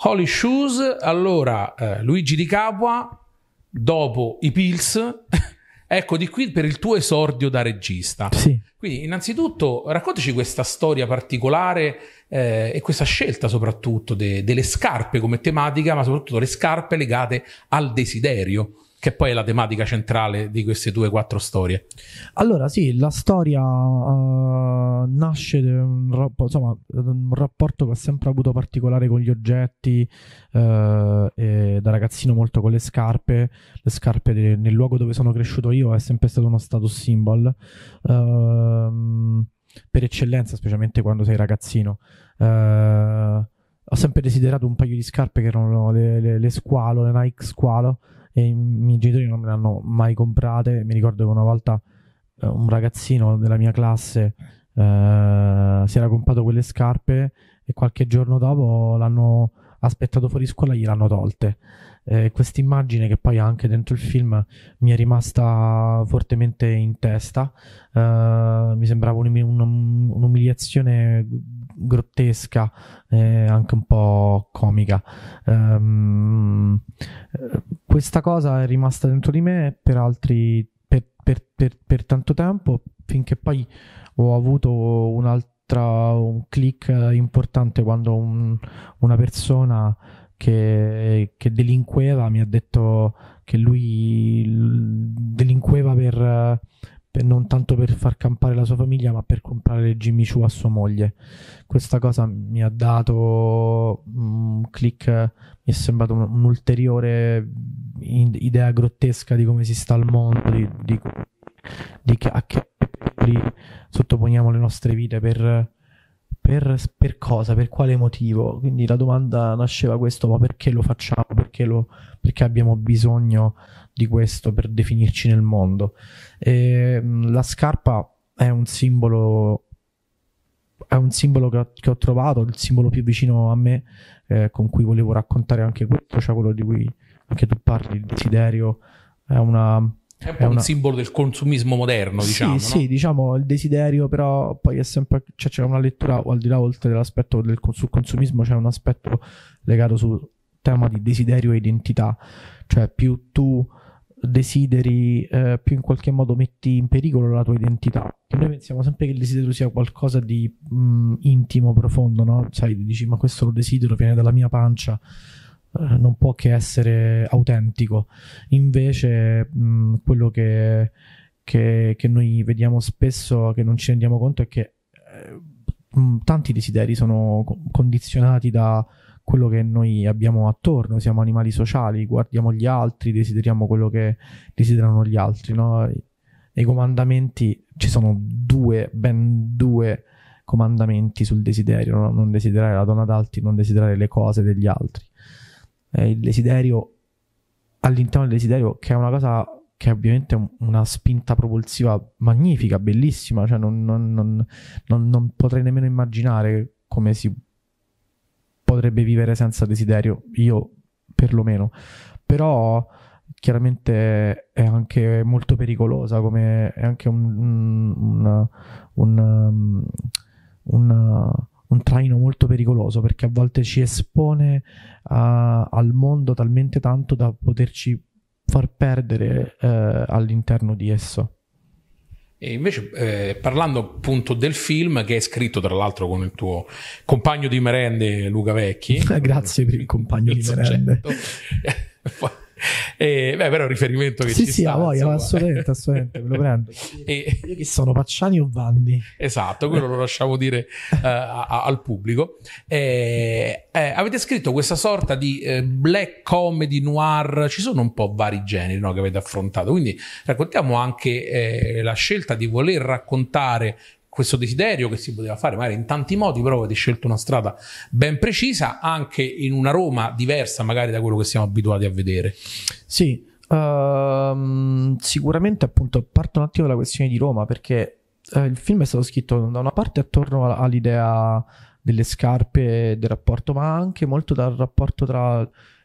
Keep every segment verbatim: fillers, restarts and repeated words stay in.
Holy Shoes, allora eh, Luigi Di Capua, dopo i Pills, ecco di qui per il tuo esordio da regista. Sì. Quindi innanzitutto raccontaci questa storia particolare eh, e questa scelta soprattutto de- delle scarpe come tematica, ma soprattutto le scarpe legate al desiderio, che poi è la tematica centrale di queste tue quattro storie. Allora sì, la storia uh, nasce da un, rapp- insomma, un rapporto che ho sempre avuto particolare con gli oggetti, uh, e da ragazzino molto con le scarpe. Le scarpe de- nel luogo dove sono cresciuto io è sempre stato uno status symbol, uh, per eccellenza, specialmente quando sei ragazzino. Uh, ho sempre desiderato un paio di scarpe che erano le, le, le Squalo, le Nike Squalo, e i miei genitori non me le hanno mai comprate. Mi ricordo che una volta eh, un ragazzino della mia classe eh, si era comprato quelle scarpe e qualche giorno dopo l'hanno aspettato fuori scuola e gliel'hanno tolte. Eh, questa immagine, che poi anche dentro il film, mi è rimasta fortemente in testa. Eh, mi sembrava un'um- un'um- un'umiliazione grottesca e anche un po' comica. Um, questa cosa è rimasta dentro di me per altri per, per, per, per tanto tempo, finché poi ho avuto un'altra un click importante quando un, una persona che, che delinqueva mi ha detto che lui delinqueva per, per non tanto per far campare la sua famiglia, ma per comprare le Jimmy Choo a sua moglie. Questa cosa mi ha dato un click, mi è sembrato un, un'ulteriore idea grottesca di come si sta al mondo, di, di, di che, a che sottoponiamo le nostre vite per, per, per cosa, per quale motivo. Quindi la domanda nasceva questo: ma perché lo facciamo, perché, lo, perché abbiamo bisogno di questo per definirci nel mondo? E la scarpa è un simbolo è un simbolo che ho, che ho trovato, il simbolo più vicino a me, eh, con cui volevo raccontare anche questo, cioè quello di cui anche tu parli, il desiderio. È una È un po' è un una... simbolo del consumismo moderno, diciamo. Sì, no? sì, diciamo il desiderio, però poi è sempre, cioè c'è una lettura, al di là, oltre dell'aspetto del sul consumismo, c'è un aspetto legato sul tema di desiderio e identità. Cioè più tu desideri, eh, più in qualche modo metti in pericolo la tua identità. E noi pensiamo sempre che il desiderio sia qualcosa di mh, intimo, profondo, no? Sai, dici, ma questo lo desidero, viene dalla mia pancia, eh, non può che essere autentico. Invece mh, quello che, che, che noi vediamo spesso, che non ci rendiamo conto, è che eh, mh, tanti desideri sono co- condizionati da quello che noi abbiamo attorno. Siamo animali sociali, guardiamo gli altri, desideriamo quello che desiderano gli altri, no? Nei comandamenti ci sono due, ben due comandamenti sul desiderio, no? Non desiderare la donna d'altri, non desiderare le cose degli altri. Eh, il desiderio, all'interno del desiderio, che è una cosa che è ovviamente un, una spinta propulsiva magnifica, bellissima, cioè non, non, non, non, non potrei nemmeno immaginare come si potrebbe vivere senza desiderio, io perlomeno. Però chiaramente è anche molto pericolosa, come è anche un un, un, un, un, un traino molto pericoloso, perché a volte ci espone a, al mondo talmente tanto da poterci far perdere eh, all'interno di esso. E invece eh, parlando appunto del film, che è scritto tra l'altro con il tuo compagno di merende Luca Vecchi. Grazie per il compagno di merende. E, beh, però è un riferimento che sì, ci sì, sta. Sì, voglia, assolutamente, assolutamente, me lo prendo. E, io chi sono, Pacciani o Vanni? Esatto, quello lo lasciamo dire uh, a, a, al pubblico. Eh, eh, avete scritto questa sorta di eh, black comedy noir, ci sono un po' vari generi, no, che avete affrontato, quindi raccontiamo anche eh, la scelta di voler raccontare questo desiderio che si poteva fare magari in tanti modi, però avete scelto una strada ben precisa, anche in una Roma diversa magari da quello che siamo abituati a vedere. Sì, uh, sicuramente appunto parto un attimo dalla questione di Roma, perché uh, il film è stato scritto da una parte attorno all'idea delle scarpe e del rapporto, ma anche molto dal rapporto tra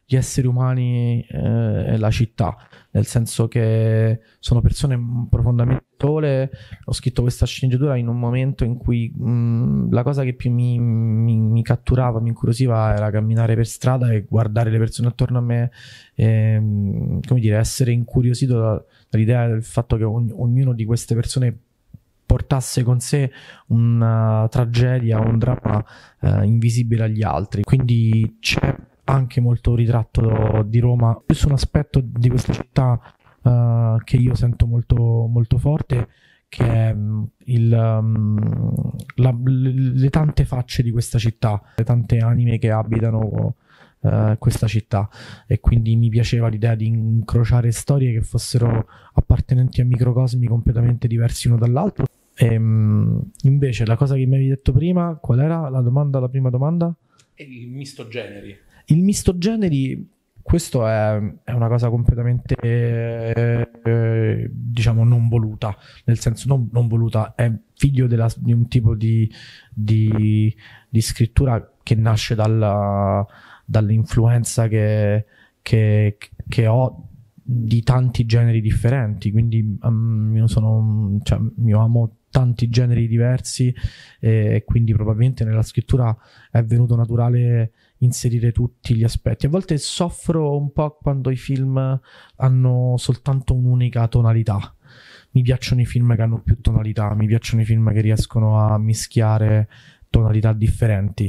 gli esseri umani eh, e la città, nel senso che sono persone profondamente sole. Ho scritto questa sceneggiatura in un momento in cui mh, la cosa che più mi, mi, mi catturava, mi incuriosiva era camminare per strada e guardare le persone attorno a me, e, mh, come dire, essere incuriosito da, dall'idea del fatto che ogn- ognuno di queste persone portasse con sé una tragedia, un dramma eh, invisibile agli altri. Quindi c'è anche molto ritratto di Roma, questo è un aspetto di questa città uh, che io sento molto, molto forte, che è um, il, um, la, le, le tante facce di questa città, le tante anime che abitano uh, questa città, e quindi mi piaceva l'idea di incrociare storie che fossero appartenenti a microcosmi completamente diversi uno dall'altro. E, um, invece la cosa che mi avevi detto prima, qual era la domanda, la prima domanda? Il misto generi. Il misto generi, questo è, è una cosa completamente eh, eh, diciamo non voluta, nel senso non, non voluta, è figlio della, di un tipo di, di, di scrittura che nasce dalla, dall'influenza che, che, che ho di tanti generi differenti, quindi um, io sono, cioè, io amo tanti generi diversi, e quindi probabilmente nella scrittura è venuto naturale inserire tutti gli aspetti. A volte soffro un po' quando i film hanno soltanto un'unica tonalità. Mi piacciono i film che hanno più tonalità, mi piacciono i film che riescono a mischiare tonalità differenti,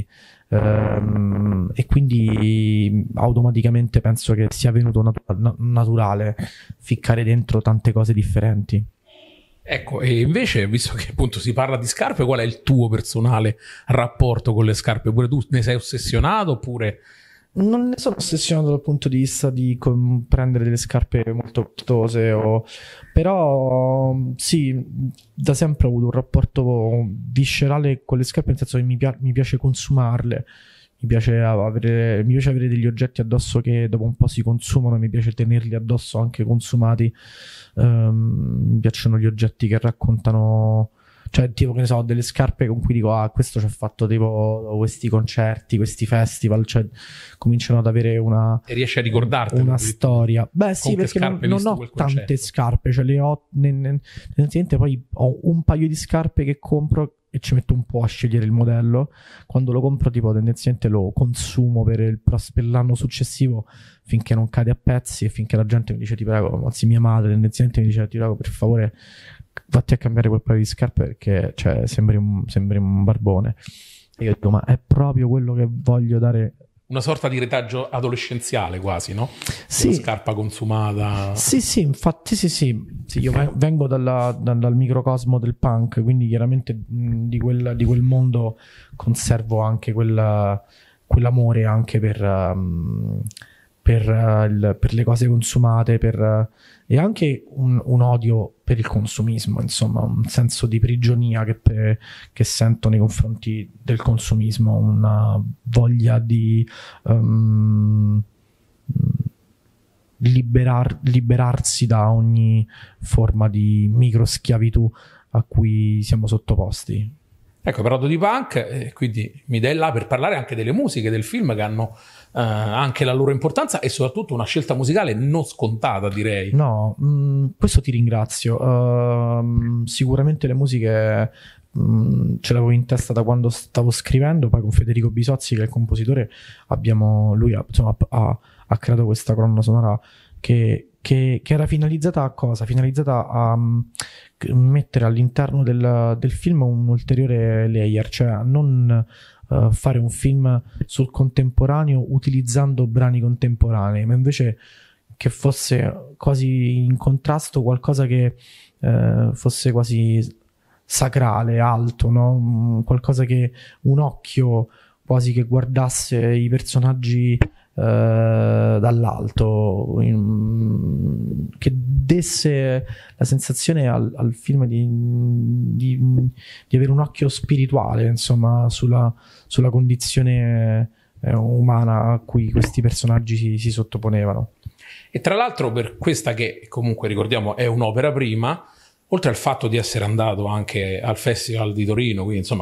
ehm, e quindi automaticamente penso che sia venuto nat- naturale ficcare dentro tante cose differenti. Ecco, e invece, visto che appunto si parla di scarpe, qual è il tuo personale rapporto con le scarpe? Pure tu ne sei ossessionato oppure... Non ne sono ossessionato dal punto di vista di com- prendere delle scarpe molto costose, o... però sì, da sempre ho avuto un rapporto viscerale con le scarpe, nel senso che mi, pi- mi piace consumarle. Mi piace avere, mi piace avere degli oggetti addosso che dopo un po' si consumano, mi piace tenerli addosso anche consumati. Um, mi piacciono gli oggetti che raccontano, cioè tipo che ne so, delle scarpe con cui dico ah, questo ci ha fatto tipo questi concerti, questi festival, cioè cominciano ad avere una, e riesci a ricordarti una storia. Beh sì, perché non, non ho tante concerto. scarpe, cioè le ho tendenzialmente, poi ho un paio di scarpe che compro e ci metto un po' a scegliere il modello. Quando lo compro tipo tendenzialmente lo consumo per, il, per l'anno successivo finché non cade a pezzi, e finché la gente mi dice ti prego, anzi mia madre tendenzialmente mi dice ti prego per favore vatti a cambiare quel paio di scarpe perché cioè, sembri, un, sembri un barbone. E io dico ma è proprio quello che voglio dare. Una sorta di retaggio adolescenziale quasi, no? Sì. Una scarpa consumata. Sì, sì, infatti sì, sì. sì io vengo dalla, dal, dal microcosmo del punk, quindi chiaramente mh, di, quel, di quel mondo conservo anche quella, quell'amore anche per, um, per, uh, il, per le cose consumate, per, uh, e anche un, un odio per il consumismo, insomma, un senso di prigionia che, per, che sento nei confronti del consumismo, una voglia di um, liberar, liberarsi da ogni forma di microschiavitù a cui siamo sottoposti. Ecco, hai parlato di punk, eh, quindi mi dai là per parlare anche delle musiche del film che hanno eh, anche la loro importanza e soprattutto una scelta musicale non scontata, direi. No, mh, questo ti ringrazio. Uh, sicuramente le musiche mh, ce l'avevo in testa da quando stavo scrivendo, poi con Federico Bisozzi, che è il compositore, abbiamo, lui ha, insomma, ha, ha creato questa colonna sonora che, che, che era finalizzata a cosa? Finalizzata a um, mettere all'interno del, del film un ulteriore layer, cioè a non uh, fare un film sul contemporaneo utilizzando brani contemporanei, ma invece che fosse quasi in contrasto, qualcosa che uh, fosse quasi sacrale, alto, no? Qualcosa che un occhio quasi che guardasse i personaggi Uh, dall'alto, in, che desse la sensazione al, al film di, di, di avere un occhio spirituale, insomma, sulla, sulla condizione eh, umana a cui questi personaggi si, si sottoponevano. E tra l'altro, per questa che comunque ricordiamo è un'opera prima, oltre al fatto di essere andato anche al Festival di Torino, quindi insomma che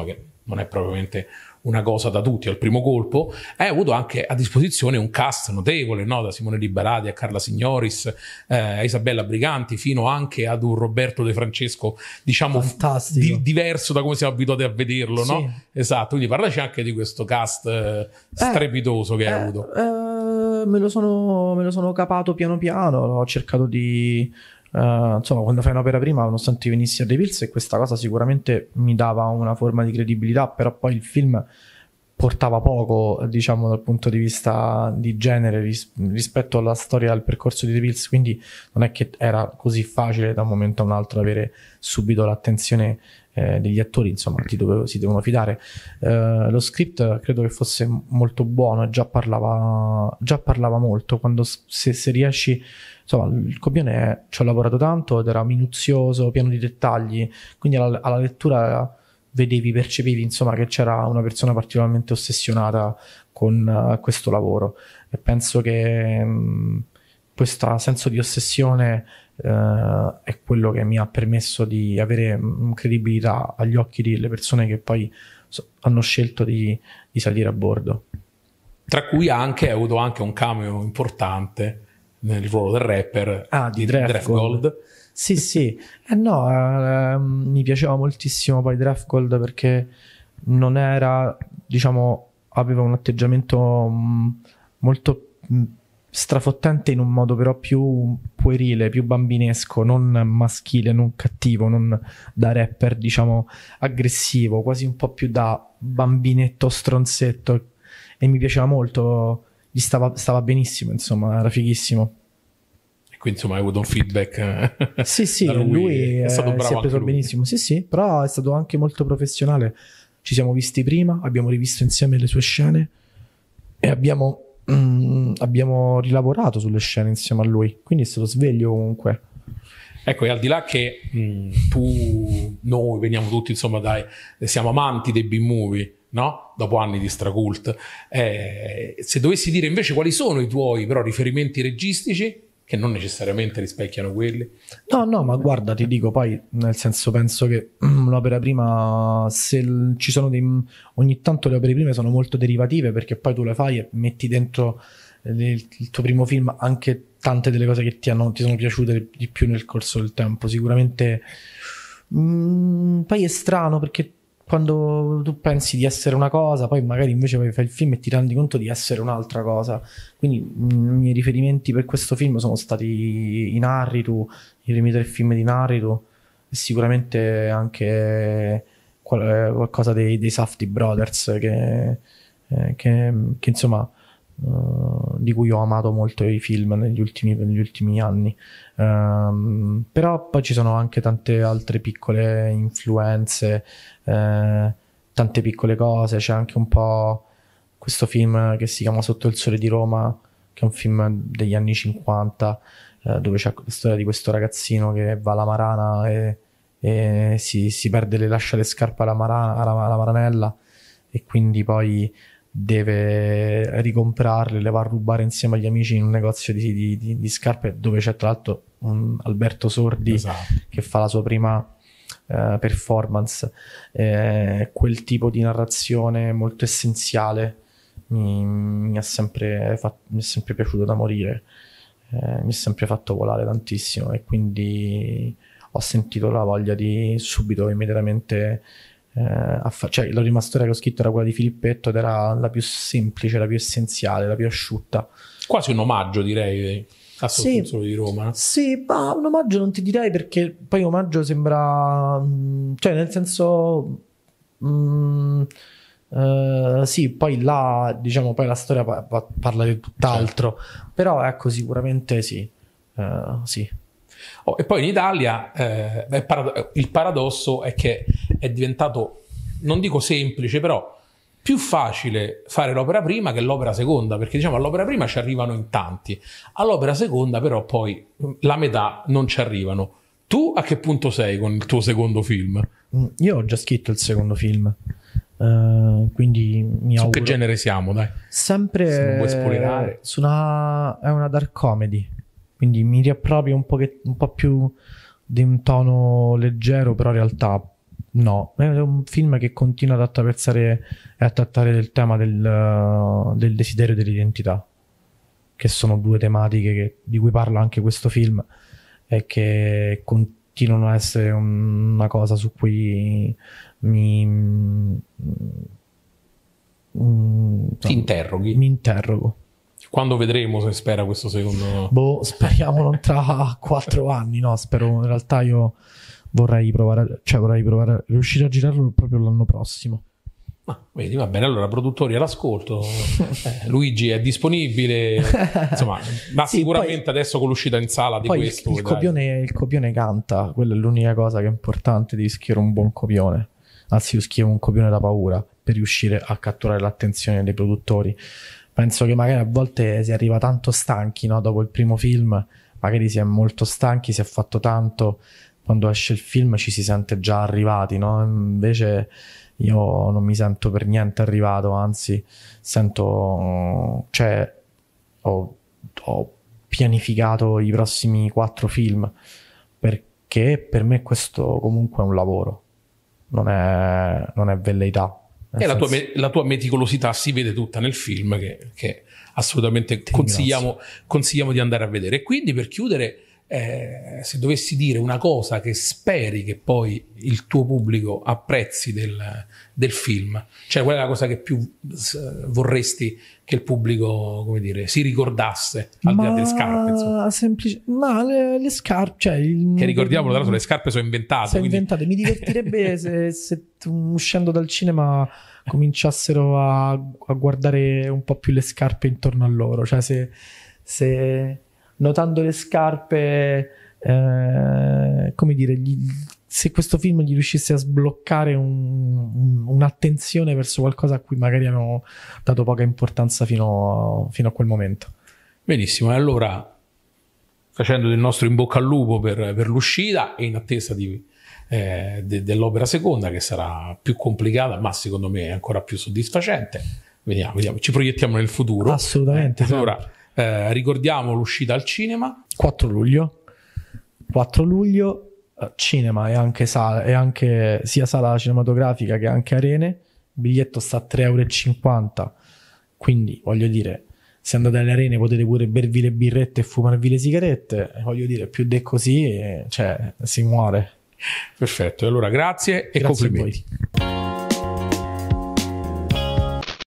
non è propriamente una cosa da tutti al primo colpo. Hai avuto anche a disposizione un cast notevole, no? Da Simone Liberati a Carla Signoris, eh, a Isabella Briganti, fino anche ad un Roberto De Francesco, diciamo di, diverso da come siamo abituati a vederlo, sì. No? Esatto, quindi parlaci anche di questo cast eh, strepitoso eh, che hai eh, avuto. Eh, me, lo sono, me lo sono capato piano piano, ho cercato di... Uh, insomma, quando fai un'opera prima, nonostante venissi a The Pills, e questa cosa sicuramente mi dava una forma di credibilità, però poi il film portava poco, diciamo, dal punto di vista di genere ris- rispetto alla storia, al percorso di The Pills, quindi non è che era così facile da un momento a un altro avere subito l'attenzione eh, degli attori, insomma, ti dovevo, si devono fidare. Uh, lo script credo che fosse molto buono, già parlava, già parlava molto, quando se, se riesci... Insomma, il copione è, ci ho lavorato tanto ed era minuzioso, pieno di dettagli, quindi alla, alla lettura vedevi, percepivi, insomma, che c'era una persona particolarmente ossessionata con uh, questo lavoro, e penso che um, questo senso di ossessione uh, è quello che mi ha permesso di avere um, credibilità agli occhi delle persone che poi so, hanno scelto di, di salire a bordo. Tra cui anche, ha avuto anche un cameo importante nel ruolo del rapper ah, di Draftgold. Sì, sì. Eh no, eh, mi piaceva moltissimo poi Draftgold perché non era, diciamo, aveva un atteggiamento mh, molto mh, strafottente in un modo però più puerile, più bambinesco, non maschile, non cattivo, non da rapper, diciamo, aggressivo, quasi un po' più da bambinetto stronzetto, e mi piaceva molto. Gli stava, stava benissimo, insomma, era fighissimo. E quindi insomma hai avuto un feedback. Sì, sì, lui, lui è stato bravo, si è preso benissimo. Sì, sì, però è stato anche molto professionale. Ci siamo visti prima, abbiamo rivisto insieme le sue scene e abbiamo, mm, abbiamo rilavorato sulle scene insieme a lui. Quindi è stato sveglio comunque. Ecco, e al di là che mh, tu, noi veniamo tutti, insomma, dai, siamo amanti dei B-movie, no? Dopo anni di Stracult, eh, se dovessi dire invece quali sono i tuoi però riferimenti registici, che non necessariamente rispecchiano quelli. No, no, ma guarda, ti dico, poi nel senso, penso che un'opera prima, se l- ci sono dei, ogni tanto le opere prime sono molto derivative, perché poi tu le fai e metti dentro il, il tuo primo film anche tante delle cose che ti, hanno, ti sono piaciute di più nel corso del tempo. Sicuramente mh, poi è strano perché quando tu pensi di essere una cosa, poi magari invece fai il film e ti rendi conto di essere un'altra cosa. Quindi i miei riferimenti per questo film sono stati in Inarritu, i primi tre film di Inarritu, e sicuramente anche qual- qualcosa dei, dei Safdie Brothers che, eh, che, che insomma uh, di cui ho amato molto i film negli ultimi, negli ultimi anni. Um, però poi ci sono anche tante altre piccole influenze, eh, tante piccole cose. C'è anche un po' questo film che si chiama Sotto il sole di Roma, che è un film degli anni cinquanta, eh, dove c'è la storia di questo ragazzino che va alla Marana e, e si, si perde, le lascia le scarpe alla, Marana, alla, alla Maranella, e quindi poi deve ricomprarle, le va a rubare insieme agli amici in un negozio di, di, di, di scarpe, dove c'è tra l'altro un Alberto Sordi, esatto, che fa la sua prima uh, performance. Eh, quel tipo di narrazione molto essenziale mi, mi, ha sempre fatto, mi è sempre piaciuto da morire, eh, mi ha sempre fatto volare tantissimo, e quindi ho sentito la voglia di subito, immediatamente, eh, affa- cioè la prima storia che ho scritto era quella di Filippetto, ed era la più semplice, la più essenziale, la più asciutta, quasi un omaggio, direi, a Sotto il sole di Roma. Sì, ma un omaggio non ti direi, perché poi omaggio sembra, cioè nel senso mh, uh, sì, poi là, diciamo, poi la storia pa- pa- parla di tutt'altro, certo, però ecco, sicuramente sì, uh, sì. Oh, e poi in Italia eh, beh, parad- il paradosso è che è diventato, non dico semplice, però più facile fare l'opera prima che l'opera seconda, perché diciamo all'opera prima ci arrivano in tanti, all'opera seconda però poi la metà non ci arrivano. Tu a che punto sei con il tuo secondo film? Io ho già scritto il secondo film, uh, quindi mi su auguro... che genere siamo, dai? Sempre se non vuoi spoilerare. Su una... è una dark comedy, quindi mi riapproprio un po', che... un po' più di un tono leggero, però in realtà No, è un film che continua ad attraversare e a trattare il tema del, del desiderio e dell'identità, che sono due tematiche che, di cui parla anche questo film e che continuano a essere un, una cosa su cui mi mm, ti interroghi. Mi interrogo. Quando vedremo, se spera, questo secondo... Boh, speriamo non tra quattro anni, no, spero, in realtà io vorrei provare, cioè vorrei provare a riuscire a girarlo proprio l'anno prossimo. Ah, vedi, va bene, allora produttori all'ascolto, eh, Luigi è disponibile, insomma, ma sì, sicuramente poi, adesso con l'uscita in sala di poi questo... Il, il, copione, il copione canta, quella è l'unica cosa che è importante, devi scrivere un buon copione, anzi io scrivo un copione da paura per riuscire a catturare l'attenzione dei produttori. Penso che magari a volte si arriva tanto stanchi, no? Dopo il primo film magari si è molto stanchi, si è fatto tanto, quando esce il film ci si sente già arrivati, no? Invece io non mi sento per niente arrivato, anzi sento, cioè ho, ho pianificato i prossimi quattro film, perché per me questo comunque è un lavoro, non è, non è velleità. E la tua, la tua meticolosità si vede tutta nel film, che, che assolutamente consigliamo, consigliamo di andare a vedere. E quindi, per chiudere, eh, se dovessi dire una cosa che speri che poi il tuo pubblico apprezzi del, del film, cioè qual è la cosa che più vorresti che il pubblico, come dire, si ricordasse, al di là delle scarpe, insomma. Semplice, ma le, le scarpe, cioè il, che ricordiamo, tra l'altro, le scarpe sono inventate. Sono quindi... inventate. Mi divertirebbe se, se uscendo dal cinema cominciassero a, a guardare un po' più le scarpe intorno a loro, cioè se, se notando le scarpe, eh, come dire, gli, se questo film gli riuscisse a sbloccare un, un, un'attenzione verso qualcosa a cui magari hanno dato poca importanza fino, fino a quel momento. Benissimo, e allora, facendo del nostro in bocca al lupo per, per l'uscita e in attesa di, eh, de, dell'opera seconda, che sarà più complicata, ma secondo me è ancora più soddisfacente, vediamo, vediamo. Ci proiettiamo nel futuro. Assolutamente. Eh, allora, eh, ricordiamo l'uscita al cinema. quattro luglio. quattro luglio. Cinema e anche, sala, e anche sia sala cinematografica che anche arene. Il biglietto sta a tre euro e cinquanta, quindi voglio dire, se andate alle arene potete pure bervi le birrette e fumarvi le sigarette, voglio dire, più di così, cioè si muore. Perfetto, allora grazie e grazie complimenti. A voi.